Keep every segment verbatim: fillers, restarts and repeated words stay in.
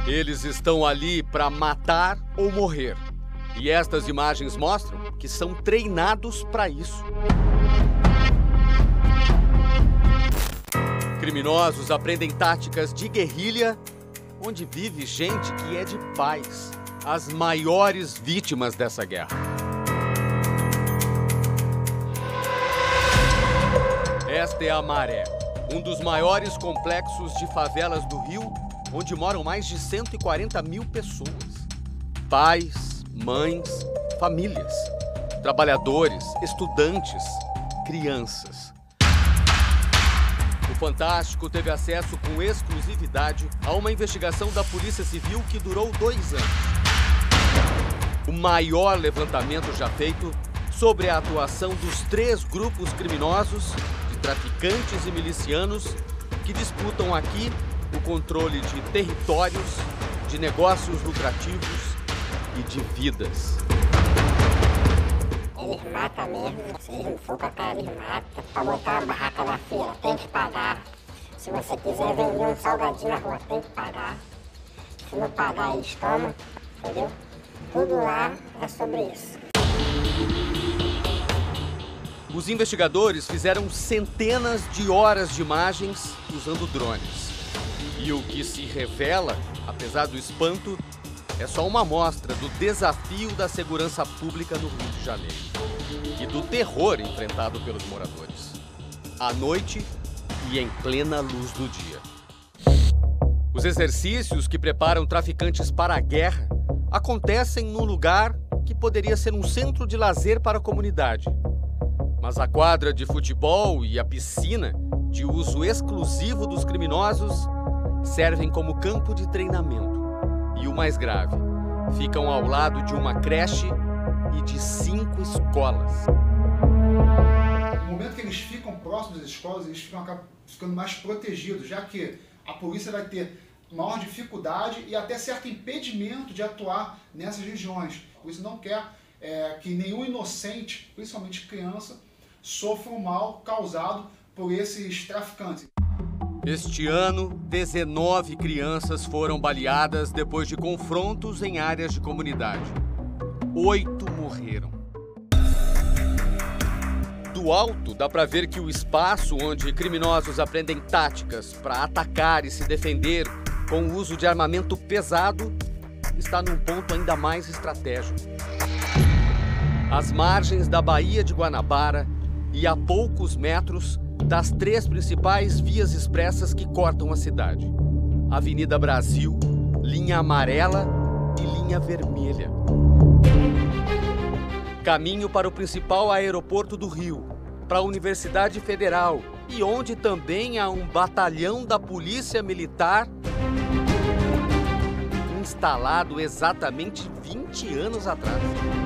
Eles estão ali para matar ou morrer. E estas imagens mostram que são treinados para isso. Criminosos aprendem táticas de guerrilha, onde vive gente que é de paz, as maiores vítimas dessa guerra. Esta é a Maré, um dos maiores complexos de favelas do Rio, onde moram mais de cento e quarenta mil pessoas. Pais, mães, famílias, trabalhadores, estudantes, crianças. O Fantástico teve acesso com exclusividade a uma investigação da Polícia Civil que durou dois anos. O maior levantamento já feito sobre a atuação dos três grupos criminosos de traficantes e milicianos que disputam aqui o controle de territórios, de negócios lucrativos e de vidas. Eles matam mesmo, se eles não for pra cá, eles matam. Pra botar uma barraca na feira, tem que pagar. Se você quiser vender um salgadinho na rua, tem que pagar. Se não pagar, eles tomam, entendeu? Tudo lá é sobre isso. Os investigadores fizeram centenas de horas de imagens usando drones. E o que se revela, apesar do espanto, é só uma amostra do desafio da segurança pública no Rio de Janeiro e do terror enfrentado pelos moradores, à noite e em plena luz do dia. Os exercícios que preparam traficantes para a guerra acontecem num lugar que poderia ser um centro de lazer para a comunidade. Mas a quadra de futebol e a piscina, de uso exclusivo dos criminosos, servem como campo de treinamento. E o mais grave, ficam ao lado de uma creche e de cinco escolas. No momento que eles ficam próximos das escolas, eles ficam acabam ficando mais protegidos, já que a polícia vai ter maior dificuldade e até certo impedimento de atuar nessas regiões. A polícia não quer é, que nenhum inocente, principalmente criança, sofra o mal causado por esses traficantes. Este ano, dezenove crianças foram baleadas depois de confrontos em áreas de comunidade. Oito morreram. Do alto, dá para ver que o espaço onde criminosos aprendem táticas para atacar e se defender com o uso de armamento pesado está num ponto ainda mais estratégico. Às margens da Baía de Guanabara e a poucos metros das três principais vias expressas que cortam a cidade: Avenida Brasil, linha amarela e linha vermelha. Caminho para o principal aeroporto do Rio, para a Universidade Federal e onde também há um batalhão da Polícia Militar instalado exatamente vinte anos atrás.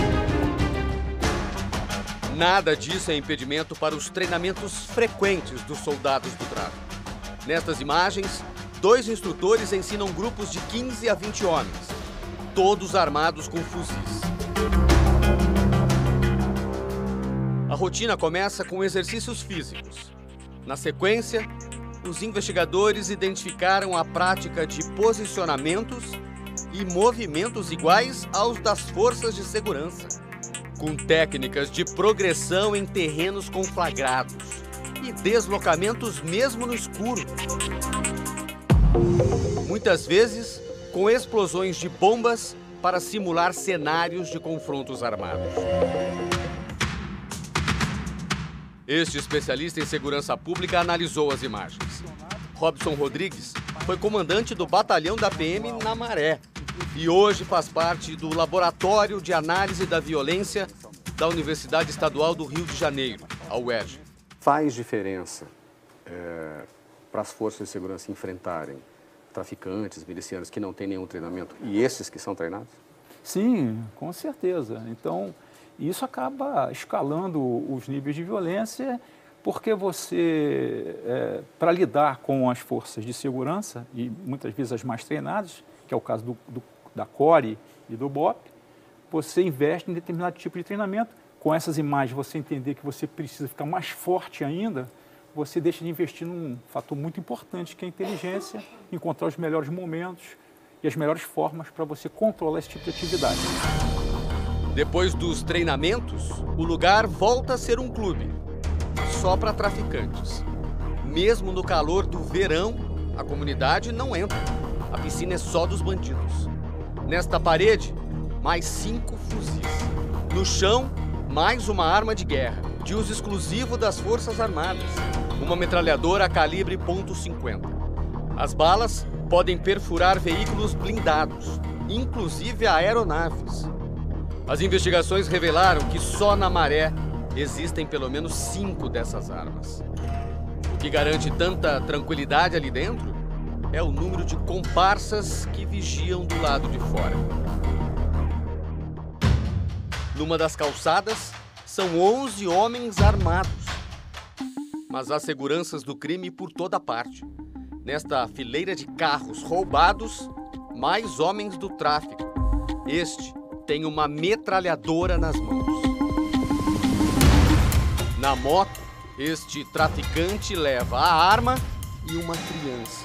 Nada disso é impedimento para os treinamentos frequentes dos soldados do tráfico. Nestas imagens, dois instrutores ensinam grupos de quinze a vinte homens, todos armados com fuzis. A rotina começa com exercícios físicos. Na sequência, os investigadores identificaram a prática de posicionamentos e movimentos iguais aos das forças de segurança, com técnicas de progressão em terrenos conflagrados e deslocamentos mesmo no escuro. Muitas vezes, com explosões de bombas para simular cenários de confrontos armados. Este especialista em segurança pública analisou as imagens. Robson Rodrigues foi comandante do batalhão da P M na Maré e hoje faz parte do Laboratório de Análise da Violência da Universidade Estadual do Rio de Janeiro, a U E R J. Faz diferença é, para as forças de segurança enfrentarem traficantes, milicianos que não têm nenhum treinamento e esses que são treinados? Sim, com certeza. Então, isso acaba escalando os níveis de violência, porque você, é, para lidar com as forças de segurança, e muitas vezes as mais treinadas, que é o caso do, do, da CORE e do BOP, você investe em determinado tipo de treinamento. Com essas imagens, você entender que você precisa ficar mais forte ainda, você deixa de investir num fator muito importante, que é a inteligência, encontrar os melhores momentos e as melhores formas para você controlar esse tipo de atividade. Depois dos treinamentos, o lugar volta a ser um clube, só para traficantes. Mesmo no calor do verão, a comunidade não entra. A piscina é só dos bandidos. Nesta parede, mais cinco fuzis. No chão, mais uma arma de guerra, de uso exclusivo das Forças Armadas. Uma metralhadora calibre ponto cinquenta. As balas podem perfurar veículos blindados, inclusive aeronaves. As investigações revelaram que só na Maré existem pelo menos cinco dessas armas. O que garante tanta tranquilidade ali dentro é o número de comparsas que vigiam do lado de fora. Numa das calçadas, são onze homens armados. Mas há seguranças do crime por toda parte. Nesta fileira de carros roubados, mais homens do tráfico. Este tem uma metralhadora nas mãos. Na moto, este traficante leva a arma e uma criança.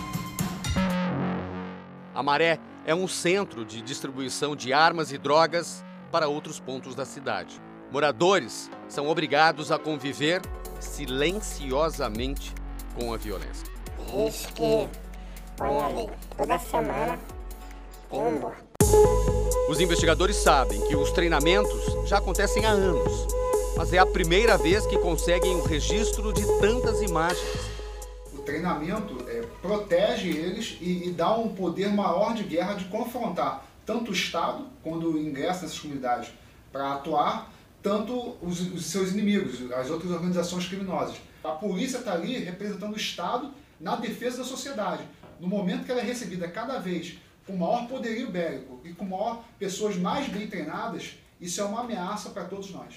A Maré é um centro de distribuição de armas e drogas para outros pontos da cidade. Moradores são obrigados a conviver silenciosamente com a violência. Diz que põe ali toda semana tem um morto. Os investigadores sabem que os treinamentos já acontecem há anos, mas é a primeira vez que conseguem o registro de tantas imagens. O treinamento é, protege eles e, e dá um poder maior de guerra de confrontar tanto o Estado, quando ingressa nessas comunidades para atuar, tanto os, os seus inimigos, as outras organizações criminosas. A polícia está ali representando o Estado na defesa da sociedade. No momento que ela é recebida cada vez com maior poderio bélico e com maior pessoas mais bem treinadas, isso é uma ameaça para todos nós.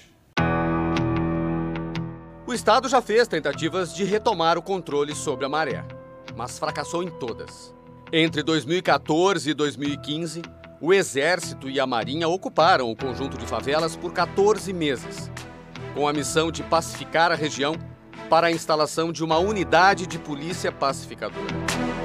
O Estado já fez tentativas de retomar o controle sobre a Maré, mas fracassou em todas. Entre dois mil e quatorze e dois mil e quinze, o Exército e a Marinha ocuparam o conjunto de favelas por quatorze meses, com a missão de pacificar a região para a instalação de uma unidade de polícia pacificadora.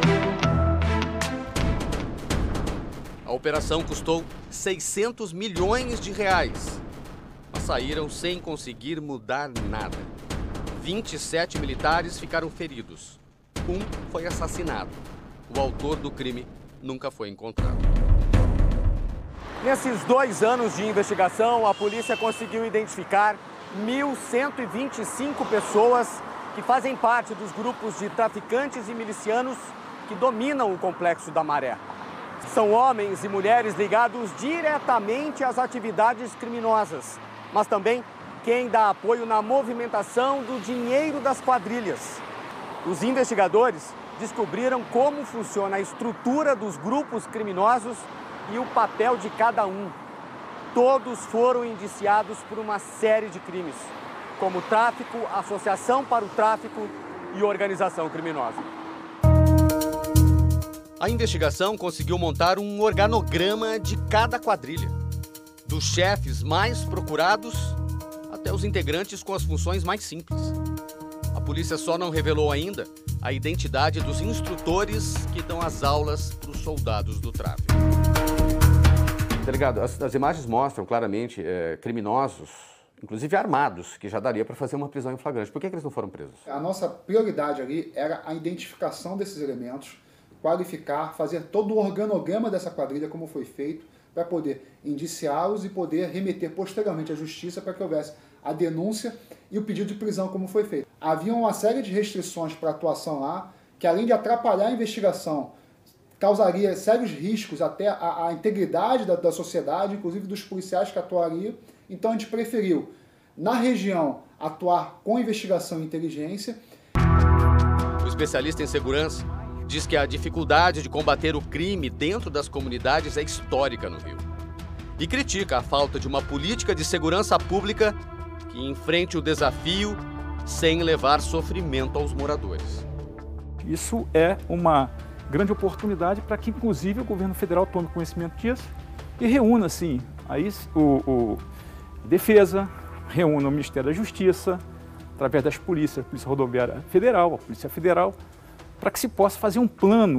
A operação custou seiscentos milhões de reais, mas saíram sem conseguir mudar nada. vinte e sete militares ficaram feridos. Um foi assassinado. O autor do crime nunca foi encontrado. Nesses dois anos de investigação, a polícia conseguiu identificar mil cento e vinte e cinco pessoas que fazem parte dos grupos de traficantes e milicianos que dominam o complexo da Maré. São homens e mulheres ligados diretamente às atividades criminosas, mas também quem dá apoio na movimentação do dinheiro das quadrilhas. Os investigadores descobriram como funciona a estrutura dos grupos criminosos e o papel de cada um. Todos foram indiciados por uma série de crimes, como tráfico, associação para o tráfico e organização criminosa. A investigação conseguiu montar um organograma de cada quadrilha, dos chefes mais procurados até os integrantes com as funções mais simples. A polícia só não revelou ainda a identidade dos instrutores que dão as aulas para os soldados do tráfico. Delegado, as, as imagens mostram claramente é, criminosos, inclusive armados, que já daria para fazer uma prisão em flagrante. Por que, que eles não foram presos? A nossa prioridade ali era a identificação desses elementos, qualificar, fazer todo o organograma dessa quadrilha, como foi feito, para poder indiciá-los e poder remeter posteriormente à justiça para que houvesse a denúncia e o pedido de prisão, como foi feito. Havia uma série de restrições para a atuação lá, que além de atrapalhar a investigação, causaria sérios riscos até a, a integridade da, da sociedade, inclusive dos policiais que atuariam. Então a gente preferiu, na região, atuar com investigação e inteligência. O especialista em segurança diz que a dificuldade de combater o crime dentro das comunidades é histórica no Rio. E critica a falta de uma política de segurança pública que enfrente o desafio sem levar sofrimento aos moradores. Isso é uma grande oportunidade para que, inclusive, o governo federal tome conhecimento disso e reúna, assim, aí o, o Defesa, reúna o Ministério da Justiça, através das polícias, a Polícia Rodoviária Federal, a Polícia Federal, para que se possa fazer um plano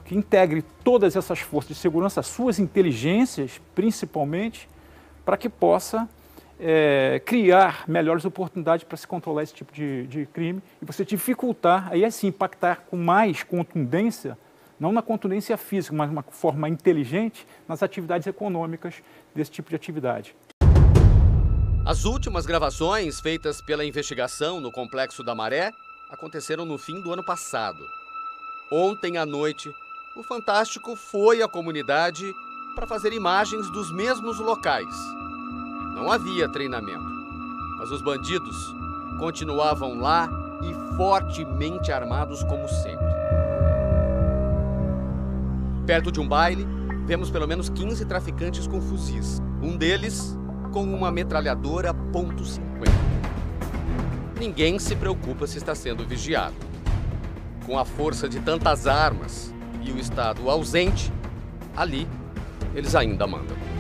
que integre todas essas forças de segurança, as suas inteligências, principalmente, para que possa é, criar melhores oportunidades para se controlar esse tipo de, de crime e você dificultar, aí assim, impactar com mais contundência, não na contundência física, mas de uma forma inteligente, nas atividades econômicas desse tipo de atividade. As últimas gravações feitas pela investigação no Complexo da Maré aconteceram no fim do ano passado. Ontem à noite, o Fantástico foi à comunidade para fazer imagens dos mesmos locais. Não havia treinamento, mas os bandidos continuavam lá e fortemente armados como sempre. Perto de um baile, vemos pelo menos quinze traficantes com fuzis. Um deles com uma metralhadora ponto cinquenta. Ninguém se preocupa se está sendo vigiado. Com a força de tantas armas e o Estado ausente, ali eles ainda mandam.